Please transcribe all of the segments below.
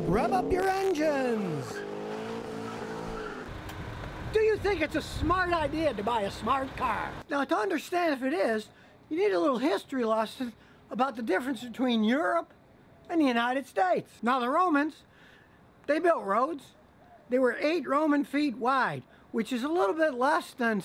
Rev up your engines! Do you think it's a smart idea to buy a smart car? Now, to understand if it is, you need a little history lesson about the difference between Europe and the United States. Now, the Romans, they built roads. They were 8 Roman feet wide, which is a little bit less than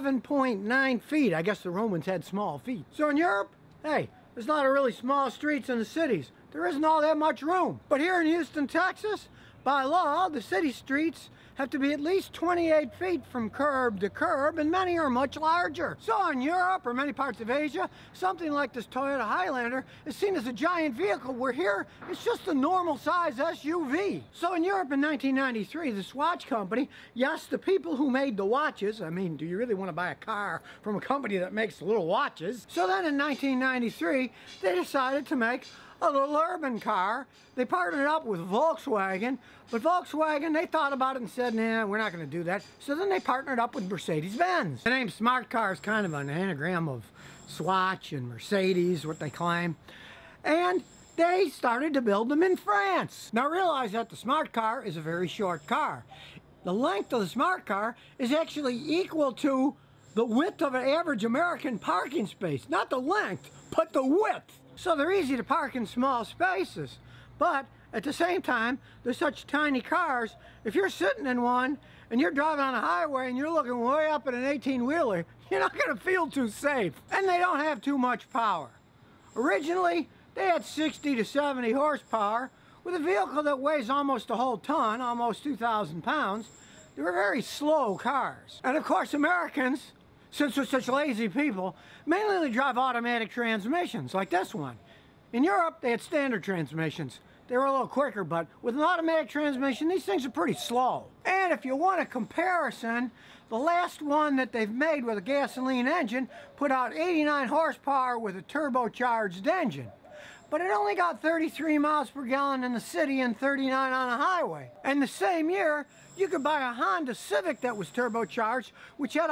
7.9 feet. I guess the Romans had small feet. So in Europe, hey, there's a lot of really small streets in the cities. There isn't all that much room. But here in Houston, Texas, by law, the city streets have to be at least 28 feet from curb to curb, and many are much larger. So in Europe or many parts of Asia, something like this Toyota Highlander is seen as a giant vehicle, where here it's just a normal size SUV. So in Europe in 1993, the Swatch company, yes, the people who made the watches, I mean, do you really want to buy a car from a company that makes little watches? So then in 1993, they decided to make a little urban car. They partnered up with Volkswagen, but Volkswagen, they thought about it and said, nah, we're not going to do that. So then they partnered up with Mercedes-Benz. The name Smart Car is kind of an anagram of Swatch and Mercedes, what they claim. And they started to build them in France. Now realize that the Smart Car is a very short car. The length of the Smart Car is actually equal to the width of an average American parking space. Not the length, but the width. So they're easy to park in small spaces, but at the same time, they're such tiny cars. If you're sitting in one and you're driving on a highway and you're looking way up at an 18-wheeler, you're not going to feel too safe. And they don't have too much power. Originally, they had 60 to 70 horsepower. With a vehicle that weighs almost a whole ton, almost 2,000 pounds, they were very slow cars. And of course, Americans, since we're such lazy people, mainly drive automatic transmissions like this one. In Europe, they had standard transmissions. They were a little quicker, but with an automatic transmission, these things are pretty slow. And if you want a comparison, the last one that they've made with a gasoline engine put out 89 horsepower with a turbocharged engine. But it only got 33 miles per gallon in the city and 39 on a highway. And the same year, you could buy a Honda Civic that was turbocharged, which had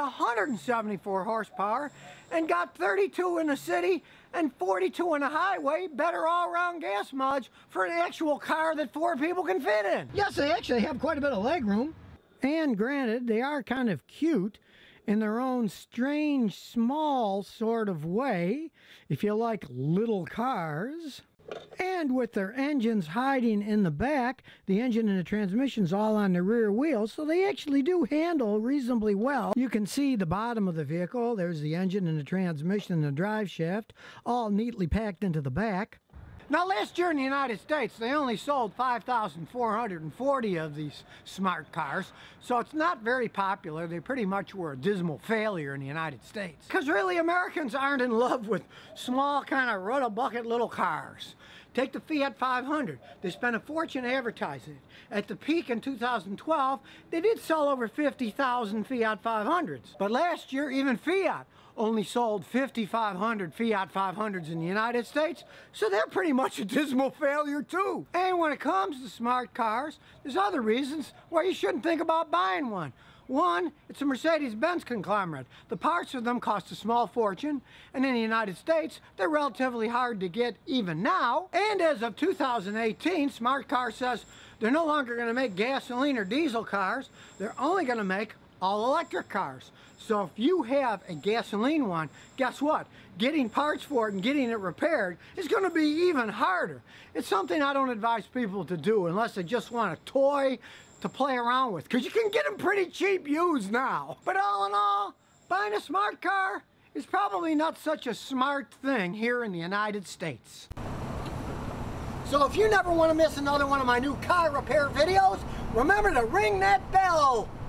174 horsepower and got 32 in the city and 42 on the highway, better all-around gas mileage for an actual car that 4 people can fit in. Yes, they actually have quite a bit of leg room. And granted, they are kind of cute in their own strange, small sort of way, if you like little cars. And with their engines hiding in the back, the engine and the transmission's all on the rear wheel, so they actually do handle reasonably well. You can see the bottom of the vehicle. There's the engine and the transmission and the drive shaft, all neatly packed into the back. Now, last year in the United States, they only sold 5,440 of these smart cars, so it's not very popular. They pretty much were a dismal failure in the United States. Because really, Americans aren't in love with small, kind of run-a-bucket little cars. Take the Fiat 500. They spent a fortune advertising it. At the peak in 2012, they did sell over 50,000 Fiat 500s. But last year, even Fiat only sold 5,500 Fiat 500s in the United States, so they're pretty much a dismal failure too. And when it comes to smart cars, there's other reasons why you shouldn't think about buying one. One, it's a Mercedes-Benz conglomerate. The parts of them cost a small fortune, and in the United States, they're relatively hard to get even now. And as of 2018, Smart Car says they're no longer going to make gasoline or diesel cars. They're only going to make all-electric cars. So if you have a gasoline one, guess what? Getting parts for it and getting it repaired is going to be even harder. It's something I don't advise people to do unless they just want a toy to play around with, because you can get them pretty cheap used now. But all in all, buying a smart car is probably not such a smart thing here in the United States. So if you never want to miss another one of my new car repair videos, remember to ring that bell.